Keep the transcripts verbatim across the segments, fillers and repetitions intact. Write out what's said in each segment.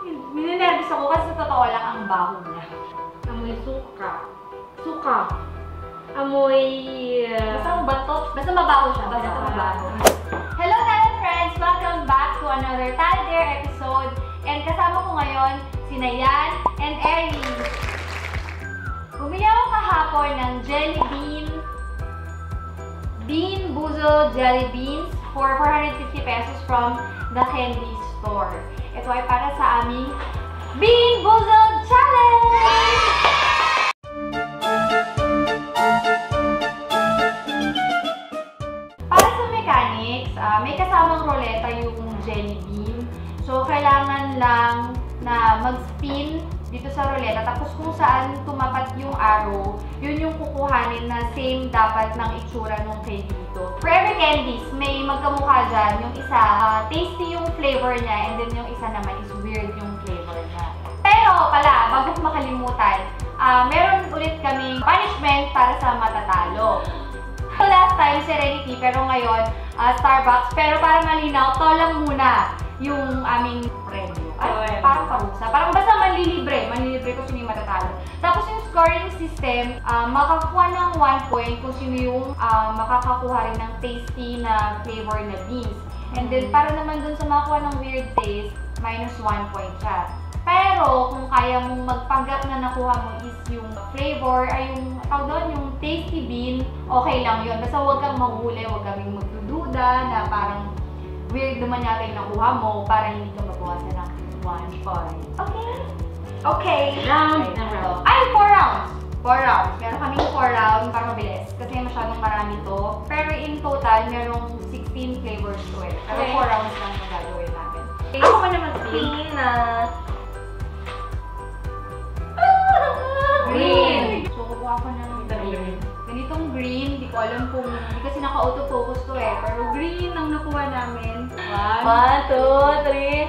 Ninenervous ako kasi sa totoo lang ang baho niya. Amoy suka. Suka. Amoy... Uh... Basta bato. Basta mabaho siya. Basta mabaho. Hello TalaFriends! Welcome back to another TalaDare episode. And kasama ko ngayon, si Nayan and Eri. Bumili ako kahapon ng jelly bean, bean boozled jelly beans for four hundred fifty pesos from the candy store. Ito ay para sa aming Bean Boozled Challenge! Para sa mechanics, uh, may kasamang roleta yung jelly bean. So, kailangan lang na mag-spin dito sa roleta. Tapos kung saan tumapat yung arrow, yun yung kukuhanin na same dapat ng itsura nung candy dito. For every candies, may magkamukha dyan. Yung isa, uh, tasty yung flavor niya, and then yung isa naman is weird yung flavor niya. Pero pala, bago makalimutan, uh, meron ulit kaming punishment para sa matatalo. Last time, Serenity, pero ngayon, uh, Starbucks. Pero para malinaw, to lang muna yung aming premyo. Ay, oh, parang parusa. Parang basta manlilibre. Manlilibre kung sino yung matatalo. Tapos yung scoring system, uh, makakuha ng one point kung sino yung uh, makakakuha rin ng tasty na flavor na beans. And then, para naman dun sa makakuha ng weird taste, minus one point siya. Pero, kung kaya mong magpanggap na nakuha mo is yung flavor, ay yung, tawag doon, yung tasty bean, okay lang yun. Basta huwag kang maghuli, huwag kaming magdududa na parang weird naman yata yung nakuha mo para hindi ka mabawasan ng one point. Okay? Okay. Round okay. na round. Ay, four rounds. Four rounds. Meron kaming four rounds para mabilis. Kasi masyadong marami to. Pero in total, merong sixteen flavors to it. Pero okay. four rounds lang yung gagawin natin. Okay. Ako man naman peanut. Green. So, kukuha ko ng green. Ganitong green. Hindi ko alam kung, hindi kasi naka-autofocus to eh. Pero green ang nakuha namin. One. One, two, three.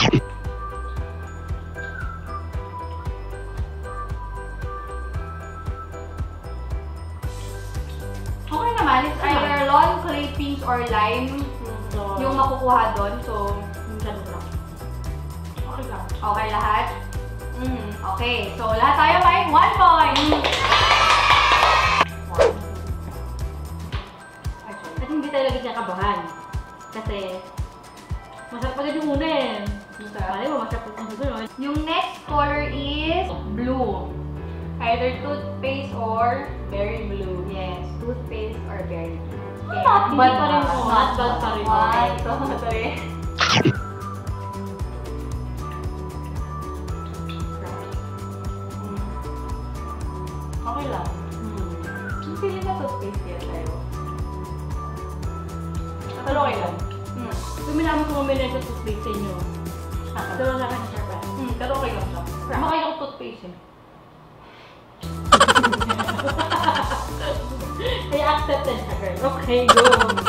Okay naman. It's either lawn, clay pinch, or lime so, yung makukuha doon. So, okay lang. Okay lahat? Mm, okay. So, lahat tayo may one point. At hindi tayo lagi siya kabahan. Kasi, masarap agad yung una eh. Masarap mo, masarap yung susunod. Yung next color is blue. Either toothpaste or berry blue. Yes, toothpaste or berry blue. Okay. Not bad pa rin mo. Not bad pa rin mo. One, two, three. Okay lang. Hmm. Yung feeling na toothpaste yan tayo. Pero okay lang. Hmm. Tuminaman ko mamili ng toothpaste sa inyo. Pero sa akin siya pa. Hmm, pero okay lang siya. Makaya ko toothpaste eh. Kaya accepted siya, girl. Okay, go!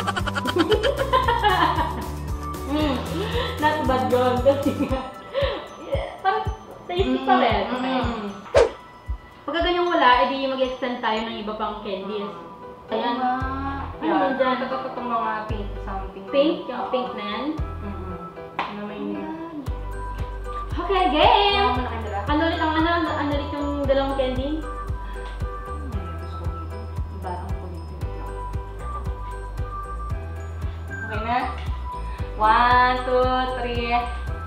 mm, not bad yun. Kasi nga, parang tasty pa rin. Okay. Mm. Pagka ganyang wala, edi mag-extend tayo ng iba pang candies. Ayan. Ano Yan. yun dyan? Ito itong mga pink something. Pink? Yung pink na yan? Mm-hmm. Ano may Ayan. Okay, game! Ano na kanila? Ano ulit ang ano? Ano ulit yung dalawang candy? Okay na? One, two, three.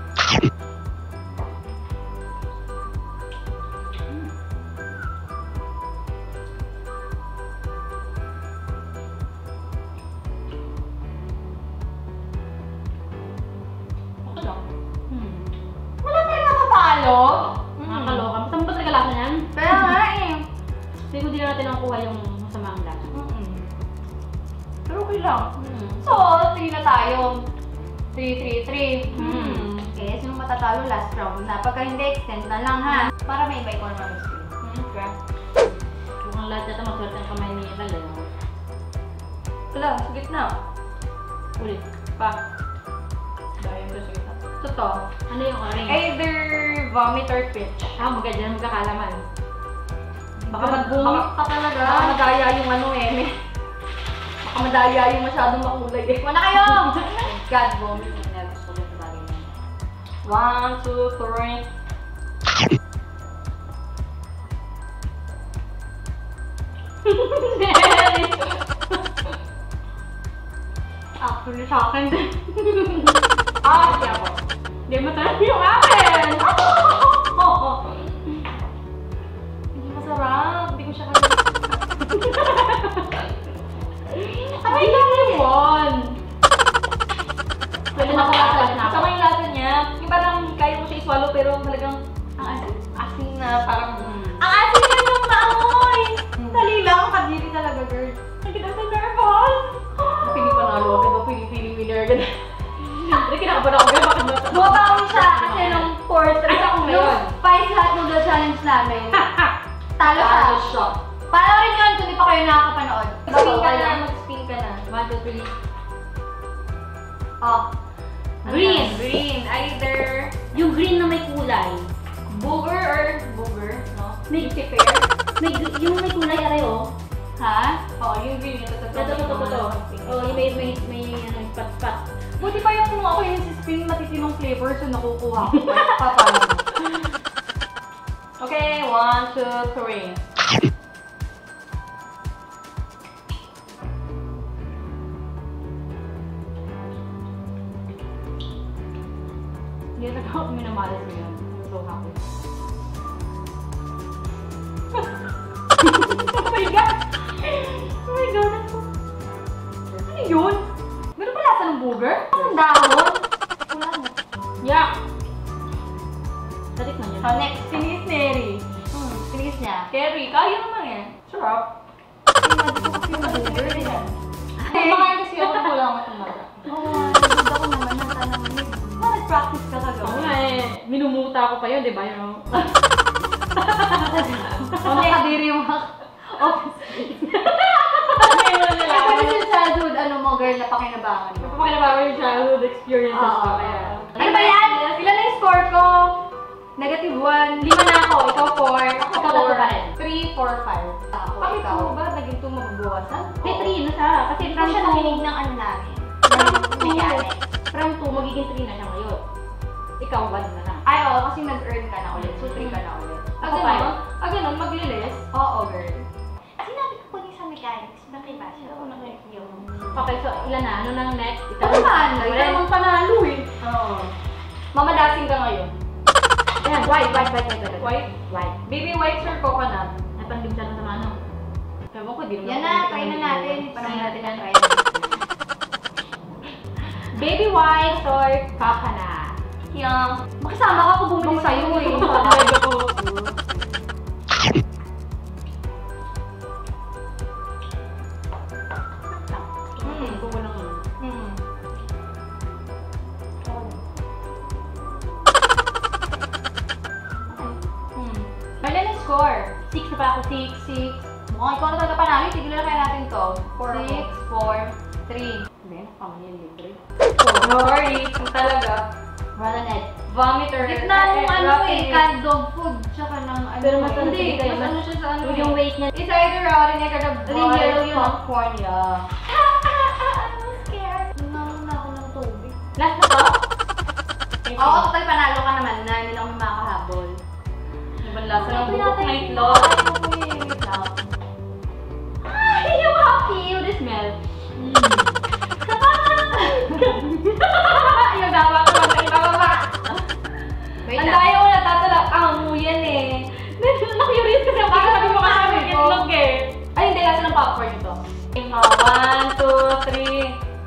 Okay lang. Hmm. Wala pa rin nakatalo. Nakakaloka. Basta mo ba talaga lasa yan? Kaya nga eh. Hindi ko din natin nakuha yung masama ang lasa. Pero okay lang. Hmm. So, three na tayo. three, three, three. Hmm. Okay, sino matatalo last round na? Pagka hindi, extend na lang ha. Para may iba ikaw naman screen. Okay. Mukhang lahat natin maswerte ang kamay ni Alliya. Wala, sa gitna. Ulit. Pa. Dahil ito sa gitna. Totoo. Ano yung orange? Either vomit or pitch. Ah, maganda. Magkakalaman. Baka magbunga ka talaga. Baka madaya yung ano eh. Baka madaya yung masyadong makulay eh. Wala kayo! God, vomit. Nervous ko yung bagay na. One, two, three. Actually, sa akin din. Ah, siya po. Hindi masarap yung akin! Hindi masarap. Hindi ko siya kaya. Aray lang yun! Pwede na pakasalat na ako. Sama yung lasa niya. Yung parang kaya mo siya i-swallow pero talagang ang asin. Asin na parang... Ang asin na yung maamoy! Dali lang. Kadiri talaga, girl. Nagkita sa nervous! Pili pa na ako. Diba pili-pili winner ka na. Hindi kinakaban ako. Bakit ba? Bumabawi siya kasi nung fourth, Ay, ako nung ngayon. Spice Hot Noodle Challenge namin. Talo siya. Talo siya. Panoorin nyo yun kung di pa kayo nakakapanood. Spin ka na. Mag-spin ka na. One, two, three. Oh. Green. Green. Either Yung green na may kulay. booger or booger, no? May fair. May, yung may kulay areho. Ha? Oo, oh, yung green. Ito, ito, Ito, ito, ito, ito. Oh, yung may, may, may, ano, pat-pat. Buti pa yung kung ako yung si-spin matitinong flavor so nakukuha ko. Papalo. Okay, one, two, three. Hindi na ako minamalas mo yun. I'm so happy. Oh my God! Oh my God! Ano yun? Meron pa lasa ng booger? Ang dahon? Wala mo. Yeah! Tarik na niya. So next, tinis ni Eri. Hmm, tinis niya. Kerry, kaya naman eh. Sarap. Yung booger yan. Kumakain kasi ako kulang ako tumaga. Oo, nagod ako naman ng tanong niya. Ma, nag-practice ka Oo kagawa. nga eh. Minumuta ko pa yun, di ba? Yung... Okay, kadiri yung mga office. Ngayon na lang. Pero yung childhood, ano mo, girl, na pakinabangan mo. Napakinabago yung childhood experiences ko. Oo. Kaya... Ano ba yan? Ilan na yung score ko? Negative one. Lima na ako. Ikaw four. Ako Ikaw four. tatlo pa rin. Three, four, five. Ako, Bakit ikaw. po ba? Naging two magbawasan? May Oo. three na siya. Kasi Hindi ko from siya two... nakinig ng ano namin. From Ng two, mechanic. from two, magiging three na siya ngayon. Ikaw, one na lang. Ay, oo. Kasi nag-earn ka na ulit. So, three ka na ulit. Ah, Ako five. ganun? Ah, ganun? Maglilis? Oo, girl. Sinabi ko po niya sa mechanics. Bakit ba siya? Oo, nakikiyo. Okay, so ilan na? Ano nang next? Ikaw naman. Ikaw Ikaw naman panalo eh. Oo. Mamadasing ka ngayon. Ayan, white, white, white, white, white. White? White. Baby white or coconut? Napandim siya sa ano. Ewan ko, di naman Yan ako na, hindi try na ko natin. naliligo. Try natin na try. Baby white or coconut? Yung, makisama ka ako bumili sa'yo eh. Hmm, kung walang ano. Hmm. Hmm. Kailan yung score? Six na pa ako, six, six. Mukhang ikaw na talaga panalo. Tigilan na kaya natin to. Four. Six, four, three. Hindi, nakakama niya libre. Sorry. Yung talaga. Wala na. Vomiter. Gitna ng ano eh, canned dog food. Tsaka ng ano. Pero mas eh. ano, Hindi, sige kayo, mas mas- ano siya sa ano Yung eh. weight niya. It's either raw and egg or the Yung yellow yun, ah. popcorn, yeah. I'm scared. Nangalan na ako ng tubig. Last na to? Oo, total panalo ka naman na hindi na kami makakahabol. Ibang lasa ng Ito bukok yata na yung itlog. pinaka- Ay, wait lang. Ay, yung happy with the smell. Yung gawa ko lang sa ibababa. Wait Ang lang. daya ko natatalak ang amuyan eh. Na-curious kasi ako kasi sabi mo kasi Sabi may ko. itlog eh. Ay, hindi. Lasa ng popcorn ito. Uh, one, two, three.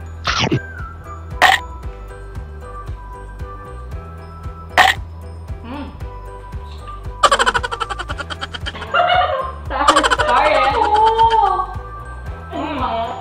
Hmm. Sorry eh. Oo! Mm.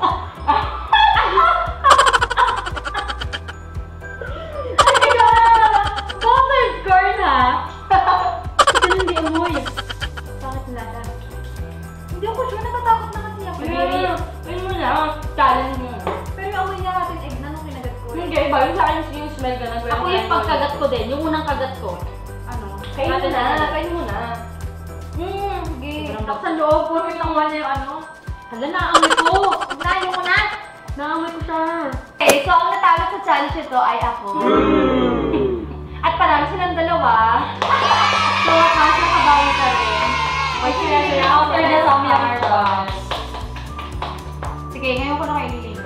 Buttered corn ha? Ito hindi amoy. Bakit lasa? Hindi ako sure. Natatakot na kasi ako. Ayun, ayun mo na. Challenge mo. Pero yung amoy niya natin egg na nung kinagat ko. Hindi, iba yung sa akin yung smell ka na. Ako yung pagkagat ko din. Yung unang kagat ko. Ano? Kain mo Natin na. Kain mo na. Hmm, sige. Sobrang Ako sa loob ko. Yung one yung ano. Hala, naamoy ko. Unahin mo na. Naamoy ko siya. Okay, so ang natalo sa challenge ito ay ako. At At panalo silang dalawa. So, wakas nakabawi ka rin. Ay, sila sila. After the song yung heart. Sige, ngayon ko na kayo nilibre.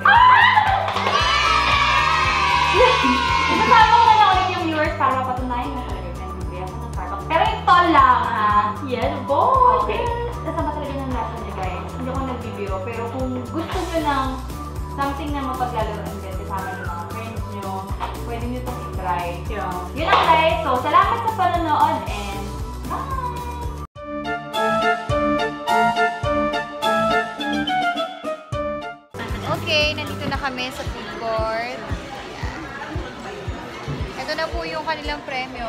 Isasama ko na lang ulit yung viewers para mapatunayan mo talaga yung nagbibigay ako ng Starbucks. Pero ito lang, ha? Yes, boy! Okay. Kasama talaga ng lasa niya, guys. Hindi ako nagbibiro. Pero kung gusto nyo ng something na mapaglalaroan din kasama ng mga friends nyo, pwede nyo itong i-try. Yeah. Yun lang, guys. So, salamat sa panonood and bye! Okay, nandito na kami sa food court. Ayan. Ito na po yung kanilang premyo.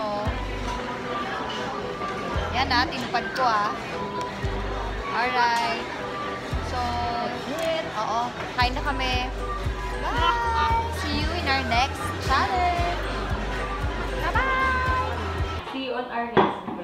Yan na, tinupad ko ah. Alright. So, oo, kain na kami. Bye! See you in our next channel. Bye-bye! See you on our next